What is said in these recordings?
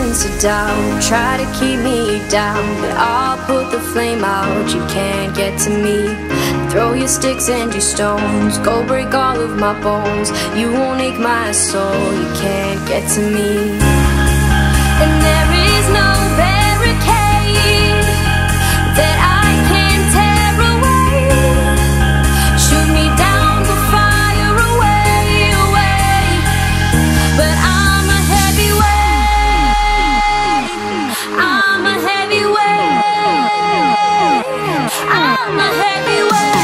sense of doubt try to keep me down, but I'll put the flame out. You can't get to me. Throw your sticks and your stones, go break all of my bones. You won't ache my soul. You can't get to me. And there is no barricade that I can tear away. Shoot me down, go fire away, away. But I'm a heavyweight. I'm a heavyweight. I'm a heavyweight.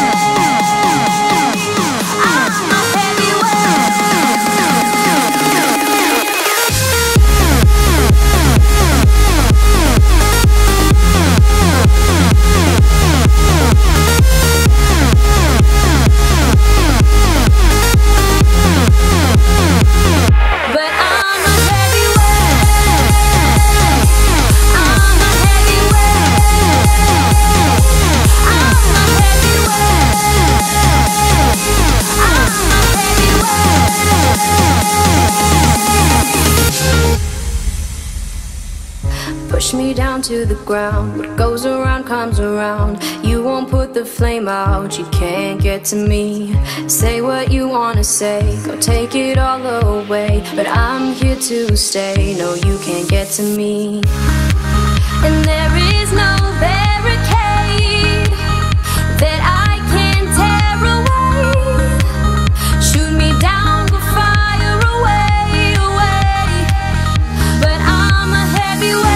Push me down to the ground. What goes around comes around. You won't put the flame out. You can't get to me. Say what you wanna say, go take it all away. But I'm here to stay. No, you can't get to me. And there is no barricade that I can tear away. Shoot me down, go fire away, away. But I'm a heavyweight.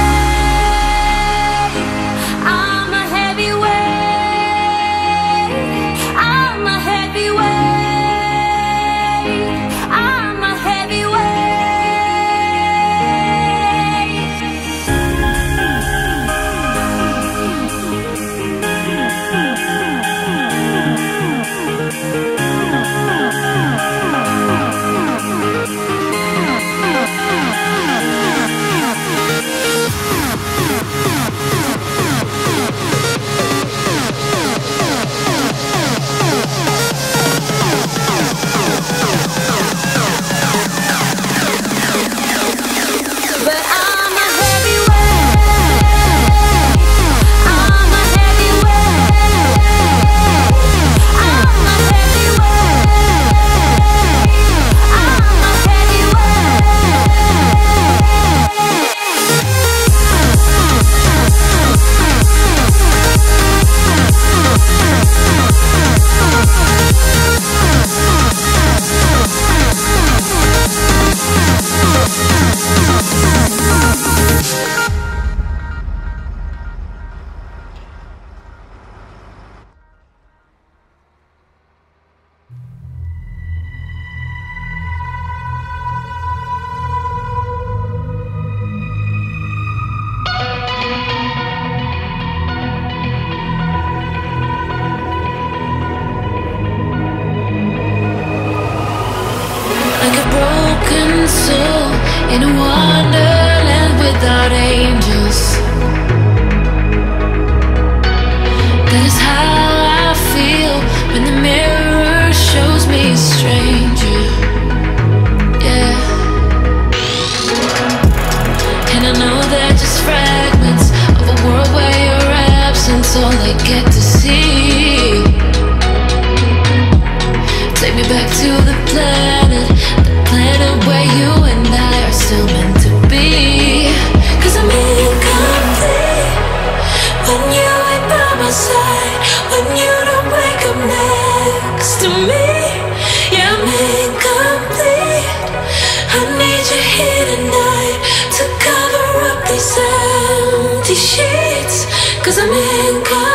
In a wonderland without angels. That is how I feel when the mirror shows me a stranger. Yeah. And I know they're just fragments of a world where your absence all I get to see. Take me back to the planet where you and I are still meant to be. 'Cause I'm incomplete when you ain't by my side, when you don't wake up next to me. Yeah, I'm incomplete. I need you here tonight to cover up these empty sheets. 'Cause I'm incomplete.